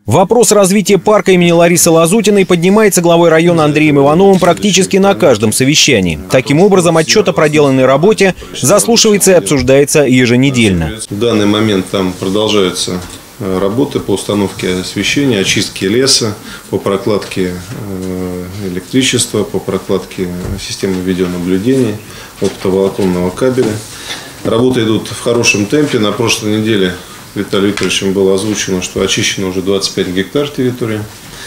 Вопрос развития парка имени Ларисы Лазутиной поднимается главой района Андреем Ивановым практически на каждом совещании. Таким образом, отчет о проделанной работе заслушивается и обсуждается еженедельно. В данный момент там продолжаются работы по установке освещения, очистке леса, по прокладке электричества, по прокладке системы видеонаблюдения, оптоволоконного кабеля. Работы идут в хорошем темпе. На прошлой неделе Виталием Викторовичем было озвучено, что очищено уже 25 гектар территории.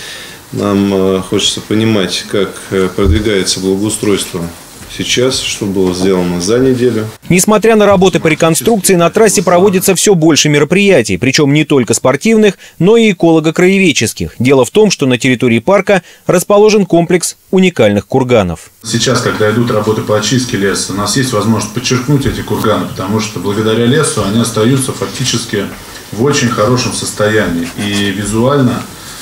Нам хочется понимать, как продвигается благоустройство сейчас, что было сделано за неделю. Несмотря на работы по реконструкции, на трассе проводится все больше мероприятий, причем не только спортивных, но и эколого-краеведческих. Дело в том, что на территории парка расположен комплекс уникальных курганов. Сейчас, когда идут работы по очистке леса, у нас есть возможность подчеркнуть эти курганы, потому что благодаря лесу они остаются фактически в очень хорошем состоянии и визуально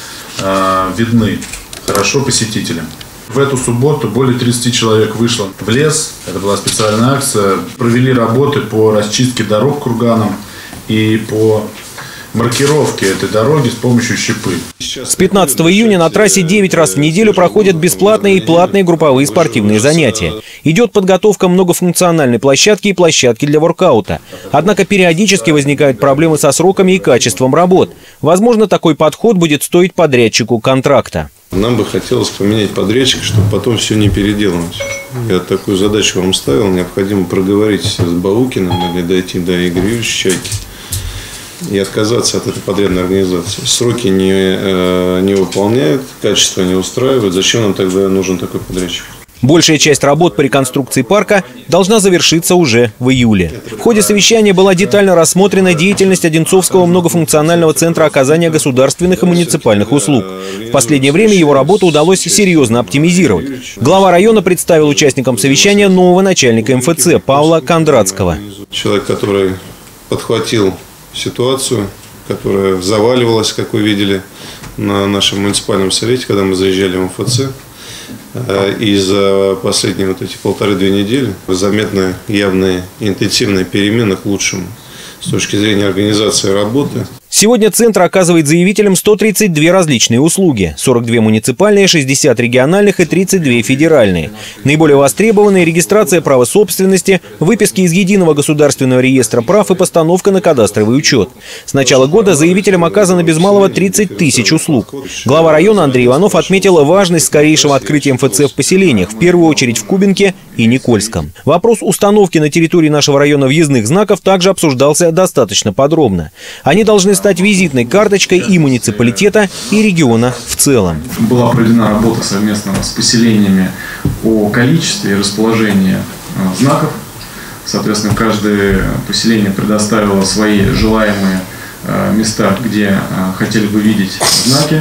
видны хорошо посетителям. В эту субботу более 30 человек вышло в лес. Это была специальная акция. Провели работы по расчистке дорог курганом и по маркировке этой дороги с помощью щепы. С 15 июня на трассе 9 раз в неделю проходят бесплатные и платные групповые спортивные занятия. Идет подготовка многофункциональной площадки и площадки для воркаута. Однако периодически возникают проблемы со сроками и качеством работ. Возможно, такой подход будет стоить подрядчику контракта. Нам бы хотелось поменять подрядчика, чтобы потом все не переделывать. Я такую задачу вам ставил. Необходимо проговорить с Баукиным или дойти до Игоря Юрьевича Чайки и отказаться от этой подрядной организации. Сроки не выполняют, качество не устраивает. Зачем нам тогда нужен такой подрядчик? Большая часть работ по реконструкции парка должна завершиться уже в июле. В ходе совещания была детально рассмотрена деятельность Одинцовского многофункционального центра оказания государственных и муниципальных услуг. В последнее время его работу удалось серьезно оптимизировать. Глава района представил участникам совещания нового начальника МФЦ Павла Кондратского. Человек, который подхватил ситуацию, которая заваливалась, как вы видели, на нашем муниципальном совете, когда мы заезжали в МФЦ. И за последние эти 1,5-2 недели заметны явные интенсивные перемены к лучшему с точки зрения организации работы. Сегодня центр оказывает заявителям 132 различные услуги. 42 муниципальные, 60 региональных и 32 федеральные. Наиболее востребованные – регистрация права собственности, выписки из Единого государственного реестра прав и постановка на кадастровый учет. С начала года заявителям оказано без малого 30 тысяч услуг. Глава района Андрей Иванов отметил важность скорейшего открытия МФЦ в поселениях, в первую очередь в Кубинке и Никольском. Вопрос установки на территории нашего района въездных знаков также обсуждался достаточно подробно. Они должны стать визитной карточкой и муниципалитета, и региона в целом. Была проведена работа совместно с поселениями о количестве и расположении знаков. Соответственно, каждое поселение предоставило свои желаемые места, где хотели бы видеть знаки.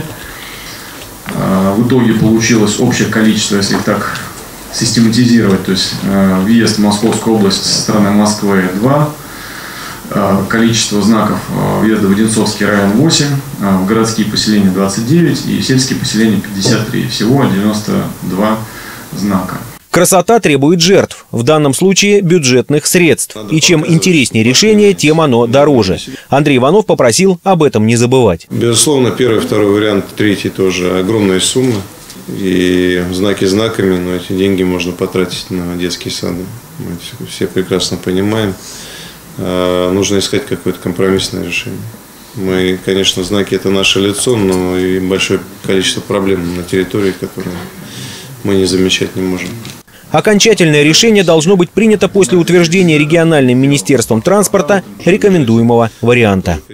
В итоге получилось общее количество, если их так систематизировать, то есть въезд в Московскую область со стороны Москвы 2, количество знаков въезда в Одинцовский район 8, в городские поселения 29 и сельские поселения 53. Всего 92 знака. Красота требует жертв, в данном случае бюджетных средств. И чем интереснее решение, тем оно дороже. Андрей Иванов попросил об этом не забывать. Безусловно, первый, второй вариант, третий тоже огромные суммы. И знаки знаками, но эти деньги можно потратить на детские сады. Мы все прекрасно понимаем. Нужно искать какое-то компромиссное решение. Мы, конечно, знаки – это наше лицо, но и большое количество проблем на территории, которые мы не замечать не можем. Окончательное решение должно быть принято после утверждения региональным министерством транспорта рекомендуемого варианта.